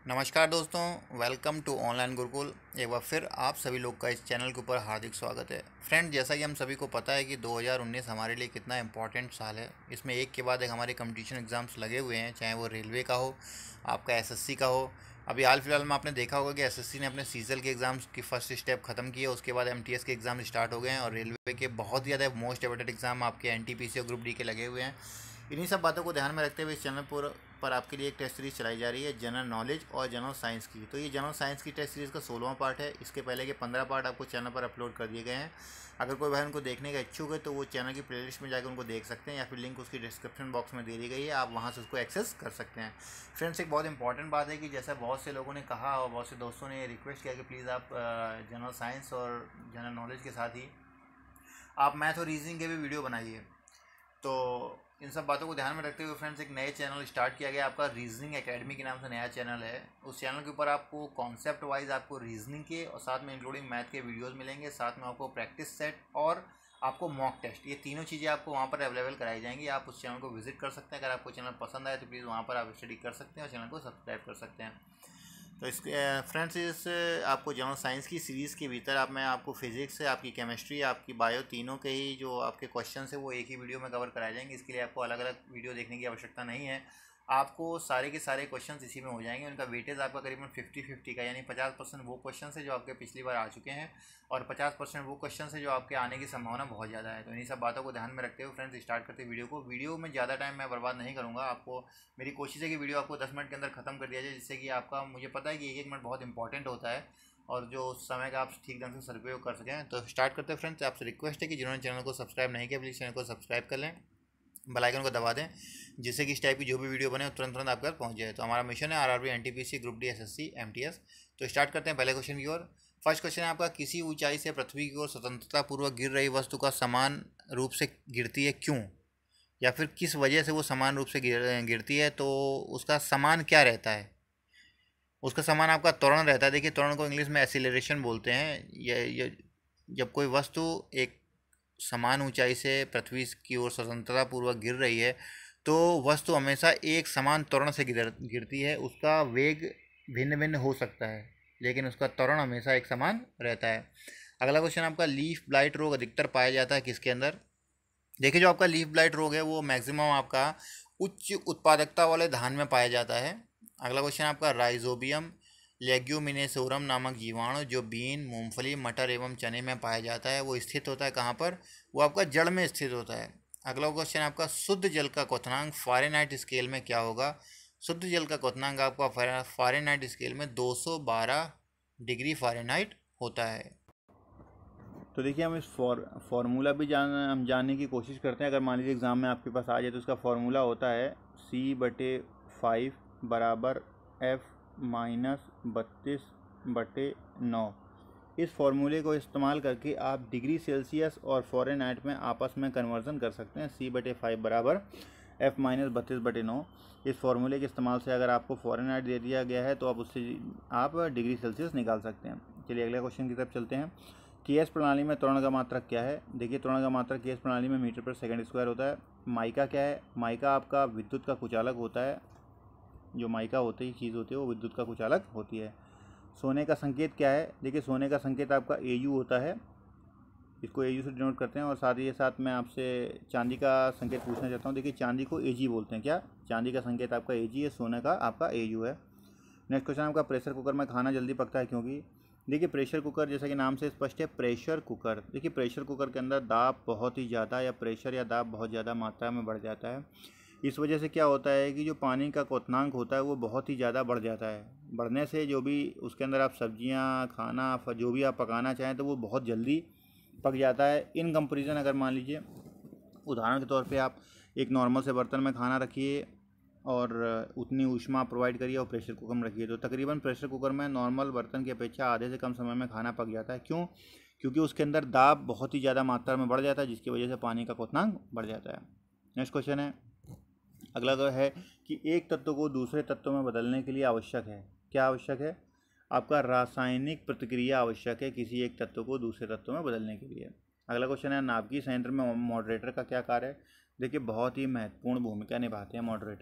नमस्कार दोस्तों, welcome to online Gurukul. एक बार फिर आप सभी लोग का इस चैनल के ऊपर हार्दिक स्वागत है। फ्रेंड, जैसा कि हम सभी को पता है कि 2019 हमारे लिए कितना इम्पोर्टेंट साल है। इसमें एक के बाद एक हमारे कंपटीशन एग्ज़ाम्स लगे हुए हैं, चाहे वो रेलवे का हो, आपका एसएससी का हो। अभी हाल फिलहाल में आपने देखा होगा कि एसएससी ने अपने सीजल के एग्ज़ाम्स की फर्स्ट स्टेप खत्म किए, उसके बाद एमटीएस के एग्ज़ाम स्टार्ट हो गए हैं और रेलवे के बहुत ज़्यादा मोस्ट अवेटेड एग्ज़ाम आपके एनटीपीसी और ग्रुप डी के लगे हुए हैं। इन्हीं सब बातों को ध्यान में रखते हुए इस चैनल पर आपके लिए एक टेस्ट सीरीज़ चलाई जा रही है जनरल नॉलेज और जनरल साइंस की। तो ये जनरल साइंस की टेस्ट सीरीज़ का 16वां पार्ट है। इसके पहले के 15 पार्ट आपको चैनल पर अपलोड कर दिए गए हैं। अगर कोई भाई उनको देखने का इच्छुक है तो वो चैनल की प्लेलिस्ट में जाकर उनको देख सकते हैं, या फिर लिंक उसकी डिस्क्रिप्शन बॉक्स में दे दी गई है, आप वहाँ से उसको एक्सेस कर सकते हैं। फ्रेंड्स, एक बहुत इंपॉर्टेंट बात है कि जैसा बहुत से लोगों ने कहा और बहुत से दोस्तों ने रिक्वेस्ट किया कि प्लीज़ आप जनरल साइंस और जनरल नॉलेज के साथ ही आप मैथ और रीजनिंग के भी वीडियो बनाइए। तो इन सब बातों को ध्यान में रखते हुए फ्रेंड्स, एक नए चैनल स्टार्ट किया गया, आपका रीजनिंग एकेडमी के नाम से नया चैनल है। उस चैनल के ऊपर आपको कॉन्सेप्ट वाइज आपको रीजनिंग के और साथ में इंक्लूडिंग मैथ के वीडियोस मिलेंगे, साथ में आपको प्रैक्टिस सेट और आपको मॉक टेस्ट, ये तीनों चीज़ें आपको वहाँ पर अवेलेबल कराई जाएंगी। आप उस चैनल को विजिट कर सकते हैं। अगर आपको चैनल पसंद आए तो प्लीज़ वहाँ पर आप स्टडी कर सकते हैं और चैनल को सब्सक्राइब कर सकते हैं। तो इस फ्रेंड्स, इस आपको जनरल साइंस की सीरीज़ के भीतर मैं आपको फिजिक्स, आपकी केमिस्ट्री, आपकी बायो, तीनों के ही जो आपके क्वेश्चन है वो एक ही वीडियो में कवर कराए जाएंगे। इसके लिए आपको अलग अलग वीडियो देखने की आवश्यकता नहीं है। आपको सारे के सारे क्वेश्चन इसी में हो जाएंगे। उनका वेटेज आपका करीबन 50-50 का, यानी 50% वो क्वेश्चन है जो आपके पिछली बार आ चुके हैं और 50% वो क्वेश्चन है जो आपके आने की संभावना बहुत ज़्यादा है। तो इन्हीं सब बातों को ध्यान में रखते हुए फ्रेंड्स स्टार्ट करते वीडियो में ज़्यादा टाइम मैं बर्बाद नहीं करूँगा। आपको मेरी कोशिश है कि वीडियो आपको 10 मिनट के अंदर ख़त्म कर दिया जाए, जिससे कि आपका, मुझे पता है कि एक मिनट बहुत इंपॉर्टेंट होता है और जो उस समय का आप ठीक ढंग से सदुपयोग कर सकें। तो स्टार्ट करते हैं फ्रेंड्स। आपसे रिक्वेस्ट है कि जिन्होंने चैनल को सब्सक्राइब नहीं किया प्लीज़ चैनल को सब्सक्राइब कर लें, बेल आइकन को दबा दें, जिससे कि इस टाइप की जो भी वीडियो बने तुरंत तुरंत आपके पास पहुंच जाए। तो हमारा मिशन है RRB, NTPC, group D, SSC, MTS. तो स्टार्ट करते हैं पहले क्वेश्चन की ओर। फर्स्ट क्वेश्चन है आपका, किसी ऊंचाई से पृथ्वी की ओर स्वतंत्रता पूर्वक गिर रही वस्तु का समान रूप से गिरती है क्यों, या फिर किस वजह से वो समान रूप से गिरती है, तो उसका समान क्या रहता है। उसका समान आपका त्वरण रहता है। देखिए, त्वरण को इंग्लिश में एक्सीलरेशन बोलते हैं। ये जब कोई वस्तु एक समान ऊंचाई से पृथ्वी की ओर स्वतंत्रता पूर्वक गिर रही है तो वस्तु हमेशा एक समान त्वरण से गिरती है। उसका वेग भिन्न भिन्न हो सकता है लेकिन उसका त्वरण हमेशा एक समान रहता है। अगला क्वेश्चन आपका, लीफ ब्लाइट रोग अधिकतर पाया जाता है किसके अंदर। देखिए, जो आपका लीफ ब्लाइट रोग है वो मैक्सिमम आपका उच्च उत्पादकता वाले धान में पाया जाता है। अगला क्वेश्चन आपका, राइजोबियम लेग्यूमिनेसोरम नामक जीवाणु जो बीन, मूंगफली, मटर एवं चने में पाया जाता है वो स्थित होता है कहाँ पर, वो आपका जड़ में स्थित होता है। अगला क्वेश्चन आपका, शुद्ध जल का क्वथनांक फ़ारेनहाइट स्केल में क्या होगा। शुद्ध जल का क्वथनांक आपका फ़ारेनहाइट स्केल में 212 डिग्री फ़ारेनहाइट होता है। तो देखिए, हम इस फार्मूला भी हम जानने की कोशिश करते हैं। अगर मान लीजिए एग्ज़ाम में आपके पास आ जाए तो उसका फार्मूला होता है C/5 बराबर F-32/9। इस फार्मूले को इस्तेमाल करके आप डिग्री सेल्सियस और फ़ारेनहाइट में आपस में कन्वर्जन कर सकते हैं। C/5 बराबर F-32/9। इस फार्मूले के इस्तेमाल से अगर आपको फ़ारेनहाइट दे दिया गया है तो आप उससे आप डिग्री सेल्सियस निकाल सकते हैं। चलिए अगले क्वेश्चन की तरफ चलते हैं। केएस प्रणाली में त्वरण का मात्रक क्या है। देखिए, त्वरण का मात्रक केएस प्रणाली में मीटर पर सेकंड स्क्वायर होता है। माइका क्या है। माइका आपका विद्युत का कुचालक होता है। जो माइका होती है चीज़ होती है वो विद्युत का कुचालक होती है। सोने का संकेत क्या है। देखिए, सोने का संकेत आपका AU होता है, इसको AU से डिनोट करते हैं। और साथ ही साथ मैं आपसे चांदी का संकेत पूछना चाहता हूँ। देखिए, चांदी को AG बोलते हैं। क्या, चांदी का संकेत आपका AG है, सोने का आपका AU है। नेक्स्ट क्वेश्चन आपका, प्रेशर कुकर में खाना जल्दी पकता है क्योंकि। देखिए, प्रेशर कुकर जैसा कि नाम से स्पष्ट है, प्रेशर कुकर। देखिए, प्रेशर कुकर के अंदर दाब बहुत ही ज़्यादा या प्रेशर या दाब बहुत ज़्यादा मात्रा में बढ़ जाता है। इस वजह से क्या होता है कि जो पानी का क्वथनांक होता है वो बहुत ही ज़्यादा बढ़ जाता है। बढ़ने से जो भी उसके अंदर आप सब्जियां, खाना, जो भी आप पकाना चाहें तो वो बहुत जल्दी पक जाता है। इन कंपेरिजन अगर मान लीजिए उदाहरण के तौर पे आप एक नॉर्मल से बर्तन में खाना रखिए और उतनी ऊष्मा प्रोवाइड करिए और प्रेशर कुकर में रखिए तो तकरीबन प्रेशर कुकर में नॉर्मल बर्तन की अपेक्षा आधे से कम समय में खाना पक जाता है। क्यों? क्योंकि उसके अंदर दाब बहुत ही ज़्यादा मात्रा में बढ़ जाता है, जिसकी वजह से पानी का क्वथनांक बढ़ जाता है। नेक्स्ट क्वेश्चन है, अगला है कि एक तत्व को दूसरे तत्व में बदलने के लिए आवश्यक है। क्या आवश्यक है? आपका रासायनिक प्रतिक्रिया आवश्यक है किसी एक तत्व को दूसरे तत्व में बदलने के लिए। अगला क्वेश्चन है, नाभिकीय संयंत्र में मॉडरेटर का क्या कार्य है। देखिए, बहुत ही महत्वपूर्ण भूमिका निभाते हैं मॉडरेटर।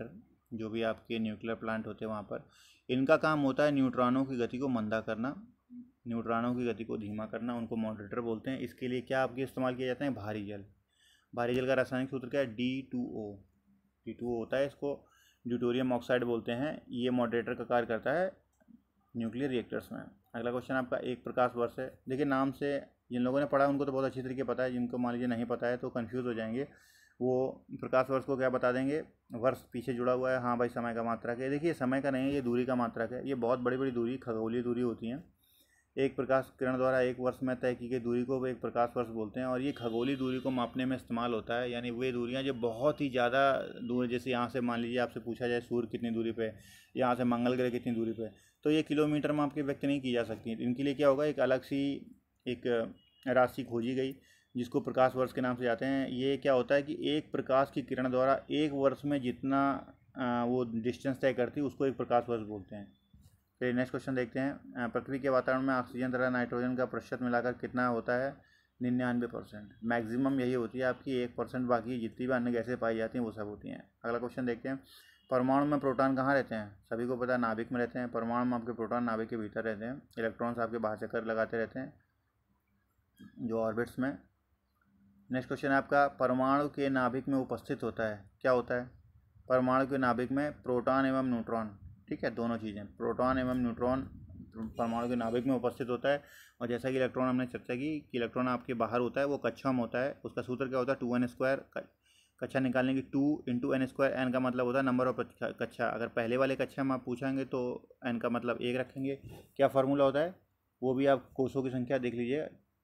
जो भी आपके न्यूक्लियर प्लांट होते हैं वहाँ पर। इनका काम होता है न्यूट्रॉनों की गति को मंदा करना, न्यूट्रॉनों की गति को धीमा करना, उनको मॉडरेटर बोलते हैं। इसके लिए क्या आपके इस्तेमाल किए जाते हैं? भारी जल। भारी जल का रासायनिक सूत्र क्या है? D2O। D2O होता है, इसको ड्यूटेरियम ऑक्साइड बोलते हैं। ये मॉडरेटर का कार्य करता है न्यूक्लियर रिएक्टर्स में। अगला क्वेश्चन आपका एक प्रकाश वर्ष है। देखिए नाम से जिन लोगों ने पढ़ा उनको तो बहुत अच्छी तरीके पता है, जिनको मान लीजिए नहीं पता है तो कंफ्यूज हो जाएंगे। वो प्रकाश वर्ष को क्या बता देंगे? वर्ष पीछे जुड़ा हुआ है, हाँ भाई समय का मात्रक है। देखिए समय का नहीं है, ये दूरी का मात्रक है। ये बहुत बड़ी बड़ी दूरी खगोलीय दूरी होती हैं। एक प्रकाश किरण द्वारा एक वर्ष में तय की गई दूरी को एक प्रकाश वर्ष बोलते हैं। और ये खगोलीय दूरी को मापने में इस्तेमाल होता है, यानी वे दूरियां जो बहुत ही ज़्यादा दूर, जैसे यहाँ से मान लीजिए आपसे पूछा जाए सूर्य कितनी दूरी पे, यहाँ से मंगल ग्रह कितनी दूरी पे, तो ये किलोमीटर में आपके व्यक्त नहीं की जा सकती। इनके लिए क्या होगा? एक अलग सी एक राशि खोजी गई जिसको प्रकाश वर्ष के नाम से जाते हैं। ये क्या होता है कि एक प्रकाश की किरण द्वारा एक वर्ष में जितना वो डिस्टेंस तय करती है उसको एक प्रकाश वर्ष बोलते हैं। चलिए नेक्स्ट क्वेश्चन देखते हैं। पृथ्वी के वातावरण में ऑक्सीजन तथा नाइट्रोजन का प्रतिशत मिलाकर कितना होता है? 99%। मैक्सिमम यही होती है आपकी, 1% बाकी जितनी भी अन्य गैसें पाई जाती हैं वो सब होती हैं। अगला क्वेश्चन देखते हैं। परमाणु में प्रोटॉन कहाँ रहते हैं? सभी को पता है नाभिक में रहते हैं। परमाणु में आपके प्रोटॉन नाभिक के भीतर रहते हैं। इलेक्ट्रॉन्स आपके बाहर चक्कर लगाते रहते हैं जो ऑर्बिट्स में। नेक्स्ट क्वेश्चन है आपका, परमाणु के नाभिक में उपस्थित होता है, क्या होता है? परमाणु के नाभिक में प्रोटॉन एवं न्यूट्रॉन, ठीक है, दोनों चीज़ें, प्रोटॉन एवं न्यूट्रॉन परमाणु के नाभिक में उपस्थित होता है। और जैसा कि इलेक्ट्रॉन हमने चर्चा की कि इलेक्ट्रॉन आपके बाहर होता है, वो कक्षा में होता है। उसका सूत्र क्या होता है? 2n²। कक्षा निकालने की 2 × n²। n का मतलब होता है नंबर ऑफ कक्षा। अगर पहले वाले कक्षा में आप पूछेंगे तो n का मतलब 1 रखेंगे। क्या फार्मूला होता है वो भी आप कोषों की संख्या देख लीजिए,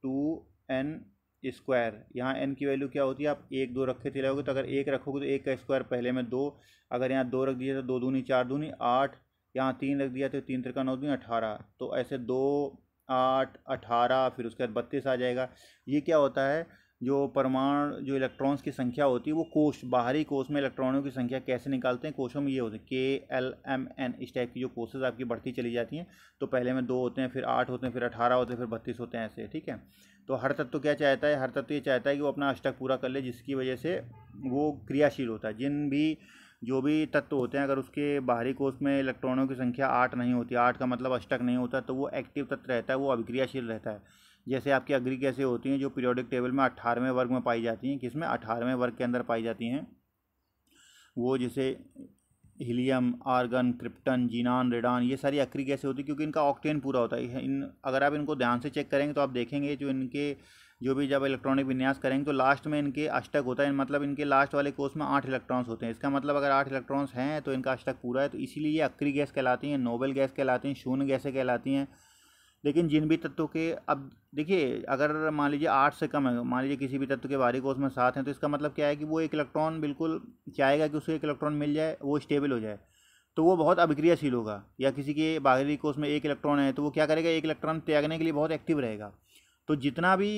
2n²। यहाँ n की वैल्यू क्या होती है? आप 1 2 रखे चले जाओगे, तो अगर 1 रखोगे तो 1 का स्क्वायर पहले में 2, अगर यहाँ 2 रख दिए तो 2 दूनी 4 दूनी 8, यहाँ 3 रख दिया तो 3 3 9 दूनी 18। तो ऐसे 2 8 18 फिर उसके बाद 32 आ जाएगा। ये क्या होता है? जो परमाणु जो इलेक्ट्रॉन्स की संख्या होती है वो कोष, बाहरी कोष में इलेक्ट्रॉनों की संख्या कैसे निकालते हैं? कोषों में ये होते हैं KLMN, इस टाइप की जो कोषेज आपकी बढ़ती चली जाती हैं। तो पहले में 2 होते हैं, फिर 8 होते हैं, फिर 18 होते हैं, फिर 32 होते हैं, ऐसे, ठीक है। तो हर तत्व क्या चाहता है? हर तत्व ये चाहता है कि वो अपना अष्टक पूरा कर ले, जिसकी वजह से वो क्रियाशील होता है। जो भी तत्व होते हैं अगर उसके बाहरी कोष में इलेक्ट्रॉनों की संख्या 8 नहीं होती, 8 का मतलब अष्टक नहीं होता, तो वो एक्टिव तत्व रहता है, वो अभिक्रियाशील रहता है। जैसे आपकी अग्नि गैसें होती हैं जो पीरियोडिक टेबल में 18वें वर्ग में पाई जाती हैं। किसमें? 18वें वर्ग के अंदर पाई जाती हैं। वो जैसे helium, argon, krypton, xenon, radon, ये सारी अक्रिय गैसें होती हैं क्योंकि इनका ऑक्टेन पूरा होता है। अगर आप इनको ध्यान से चेक करेंगे तो आप देखेंगे जो भी जब इलेक्ट्रॉनिक विन्यास करेंगे तो लास्ट में इनके अष्टक होता है, मतलब इनके लास्ट वाले कोष में 8 इलेक्ट्रॉन्स होते हैं। इसका मतलब अगर 8 इलेक्ट्रॉन्स हैं तो इनका अष्टक पूरा है। तो इसीलिए ये अक्रिय गैस कहलाती हैं, नोबेल गैस कहलाती हैं, शून्य गैसें कहलाती हैं। लेकिन जिन भी तत्वों के, अब देखिए अगर मान लीजिए 8 से कम है, मान लीजिए किसी भी तत्व के बाहरी कोष में 7 हैं, तो इसका मतलब क्या है कि वो एक इलेक्ट्रॉन बिल्कुल चाहेगा कि उसे एक इलेक्ट्रॉन मिल जाए, वो स्टेबल हो जाए, तो वो बहुत अभिक्रियाशील होगा। या किसी के बाहरी कोष में 1 इलेक्ट्रॉन है तो वो क्या करेगा? 1 इलेक्ट्रॉन त्यागने के लिए बहुत एक्टिव रहेगा। तो जितना भी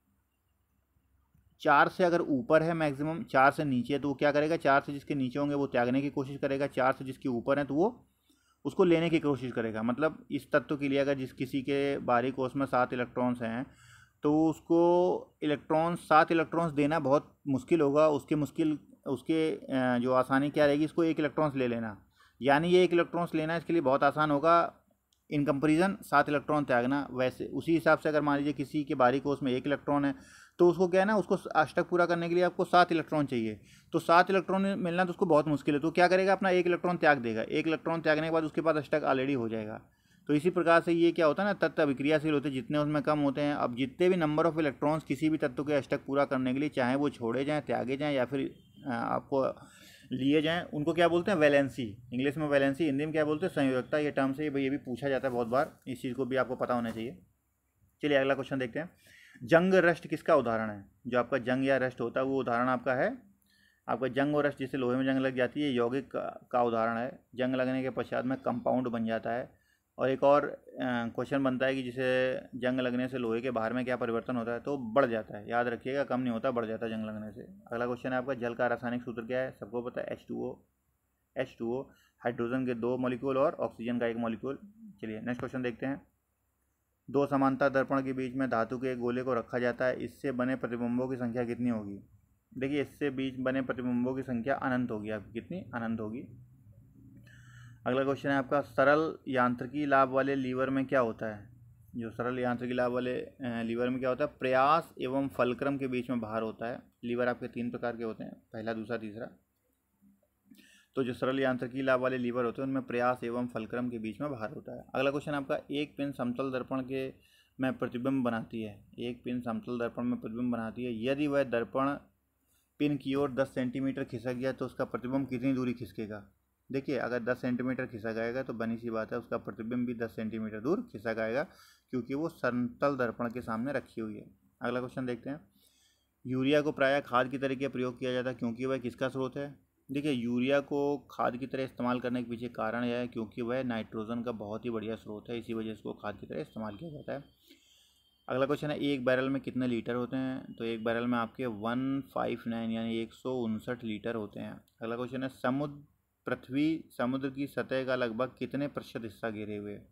4 से अगर ऊपर है, मैक्सिमम 4 से नीचे है तो वो क्या करेगा? 4 से जिसके नीचे होंगे वो त्यागने की कोशिश करेगा, 4 से जिसके ऊपर है तो वो उसको लेने की कोशिश करेगा। मतलब इस तत्व के लिए अगर किसी के बाहरी कोष में 7 इलेक्ट्रॉन्स हैं तो उसको 7 इलेक्ट्रॉन्स देना बहुत मुश्किल होगा। उसके जो आसानी क्या रहेगी? इसको 1 इलेक्ट्रॉन्स ले लेना, यानी ये 1 इलेक्ट्रॉन्स लेना इसके लिए बहुत आसान होगा, इन कंपेरिजन 7 इलेक्ट्रॉन त्यागना। वैसे उसी हिसाब से अगर मान लीजिए किसी के बाहरी कोष में 1 इलेक्ट्रॉन है तो उसको क्या है ना, उसको अष्टक पूरा करने के लिए आपको 7 इलेक्ट्रॉन चाहिए। तो 7 इलेक्ट्रॉन मिलना तो उसको बहुत मुश्किल है, तो क्या करेगा? अपना 1 इलेक्ट्रॉन त्याग देगा। 1 इलेक्ट्रॉन त्यागने के बाद उसके पास अष्टक ऑलरेडी हो जाएगा। तो इसी प्रकार से ये क्या होता है ना, तत्व अभिक्रियाशील होते हैं, जितने उसमें कम होते हैं। अब जितने भी नंबर ऑफ इलेक्ट्रॉन्स किसी भी तत्व के अष्टक पूरा करने के लिए, चाहे वो छोड़े जाएँ, त्यागे जाएँ या फिर आपको लिए जाएँ, उनको क्या बोलते हैं? वैलेंसी। इंग्लिश में वैलेंसी, हिंदी में क्या बोलते हैं? संयोजकता। ये टर्म से ये भी पूछा जाता है बहुत बार, इस चीज़ को भी आपको पता होना चाहिए। चलिए अगला क्वेश्चन देखते हैं। जंग रस्ट किसका उदाहरण है? जो आपका जंग या रस्ट होता है वो उदाहरण आपका है आपका जंग और रस्ट। जैसे लोहे में जंग लग जाती है, यौगिक का उदाहरण है। जंग लगने के पश्चात में कंपाउंड बन जाता है। और एक और क्वेश्चन बनता है कि जैसे जंग लगने से लोहे के बाहर में क्या परिवर्तन होता है? तो बढ़ जाता है, याद रखिएगा, कम नहीं होता, बढ़ जाता है जंग लगने से। अगला क्वेश्चन है आपका, जल का रासायनिक सूत्र क्या है? सबको पता है, H2O, हाइड्रोजन के 2 मॉलिक्यूल और ऑक्सीजन का 1 मॉलिक्यूल। चलिए नेक्स्ट क्वेश्चन देखते हैं। 2 समांतर दर्पण के बीच में धातु के एक गोले को रखा जाता है, इससे बने प्रतिबिंबों की संख्या कितनी होगी? देखिए इससे बीच बने प्रतिबिंबों की संख्या अनंत होगी आपकी। कितनी? अनंत होगी। अगला क्वेश्चन है आपका, सरल यांत्रिकी लाभ वाले लीवर में क्या होता है? जो सरल यांत्रिकी लाभ वाले लीवर में क्या होता है? प्रयास एवं फलक्रम के बीच में भार होता है। लीवर आपके 3 प्रकार के होते हैं, पहला, दूसरा, तीसरा। तो जो सरल यांत्रिकी लाभ वाले लीवर होते हैं उनमें प्रयास एवं फलक्रम के बीच में भार होता है। अगला क्वेश्चन आपका, एक पिन समतल दर्पण के में प्रतिबिंब बनाती है। एक पिन समतल दर्पण में प्रतिबिंब बनाती है। यदि वह दर्पण पिन की ओर 10 सेंटीमीटर खिसक गया तो उसका प्रतिबिंब कितनी दूरी खिसकेगा? देखिए, अगर 10 सेंटीमीटर खिसक आएगा तो बनी सी बात है उसका प्रतिबिंब भी 10 सेंटीमीटर दूर खिसक आएगा, क्योंकि वो समतल दर्पण के सामने रखी हुई है। अगला क्वेश्चन देखते हैं, यूरिया को प्रायः खाद की तरीके प्रयोग किया जाता है क्योंकि वह किसका स्रोत है? देखिए, यूरिया को खाद की तरह इस्तेमाल करने के पीछे कारण यह है क्योंकि वह नाइट्रोजन का बहुत ही बढ़िया स्रोत है, इसी वजह से इसको खाद की तरह इस्तेमाल किया जाता है। अगला क्वेश्चन है, एक बैरल में कितने लीटर होते हैं? तो एक बैरल में आपके 159 यानी 159 लीटर होते हैं। अगला क्वेश्चन है, पृथ्वी समुद्र की सतह का लगभग कितने प्रतिशत हिस्सा घेरे हुए है?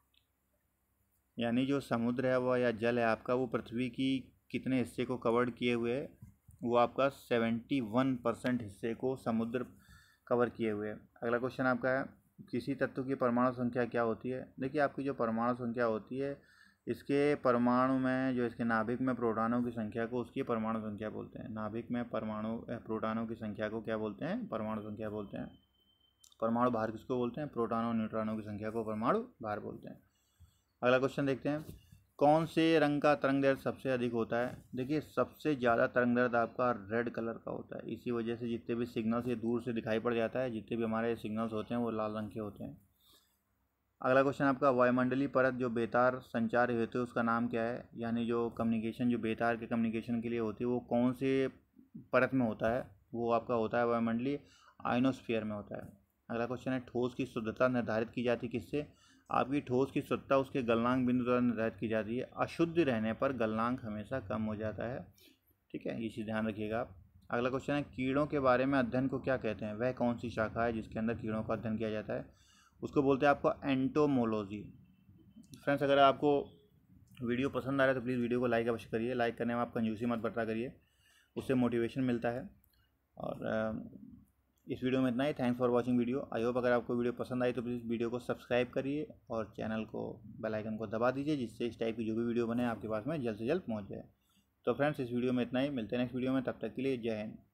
यानी जो समुद्र है वह या जल है आपका, वो पृथ्वी की कितने हिस्से को कवर किए हुए है? वो आपका 71% हिस्से को समुद्र कवर किए हुए है। अगला क्वेश्चन आपका है, किसी तत्व की परमाणु संख्या क्या होती है? देखिए, आपकी जो परमाणु संख्या होती है, इसके परमाणु में जो इसके नाभिक में प्रोटॉनों की संख्या को उसकी परमाणु संख्या बोलते हैं। नाभिक में प्रोटॉनों की संख्या को क्या बोलते हैं? परमाणु संख्या बोलते हैं। परमाणु भार किसको बोलते हैं? प्रोटॉनों और न्यूट्रॉनों की संख्या को परमाणु भार बोलते हैं। अगला क्वेश्चन देखते हैं, कौन से रंग का तरंगदैर्ध्य सबसे अधिक होता है? देखिए, सबसे ज़्यादा तरंगदैर्ध्य आपका रेड कलर का होता है, इसी वजह से जितने भी सिग्नल्स ये दूर से दिखाई पड़ जाता है, जितने भी हमारे सिग्नल्स होते हैं वो लाल रंग के होते हैं। अगला क्वेश्चन आपका, वायुमंडलीय परत जो बेतार संचार हेतु उसका नाम क्या है? यानी जो कम्युनिकेशन जो बेतार के कम्युनिकेशन के लिए होती है वो कौन से परत में होता है? वो आपका होता है वायुमंडलीय आयनोस्फीयर में होता है। अगला क्वेश्चन है, ठोस की शुद्धता निर्धारित की जाती है किससे? आपकी ठोस की शुद्धता उसके गलनांक बिंदु द्वारा निर्धारित की जाती है। अशुद्ध रहने पर गलनांक हमेशा कम हो जाता है। ठीक है, ये चीज़ ध्यान रखिएगा आप। अगला क्वेश्चन है, कीड़ों के बारे में अध्ययन को क्या कहते हैं? वह कौन सी शाखा है जिसके अंदर कीड़ों का अध्ययन किया जाता है? उसको बोलते हैं आपको एंटोमोलॉजी। फ्रेंड्स, अगर आपको वीडियो पसंद आ रहा है तो प्लीज़ वीडियो को लाइक अवश्य करिए। लाइक करने में आप कंजूसी मत बरता करिए, उससे मोटिवेशन मिलता है। और इस वीडियो में इतना ही। Thanks for watching video. I hope अगर आपको वीडियो पसंद आई तो प्लीज़ वीडियो को सब्सक्राइब करिए और चैनल को, बेल आइकन को दबा दीजिए, जिससे इस टाइप की जो भी वीडियो बने आपके पास में जल्द से जल्द पहुंच जाए। तो फ्रेंड्स, इस वीडियो में इतना ही। मिलते हैं नेक्स्ट वीडियो में, तब तक के लिए जय हिंद।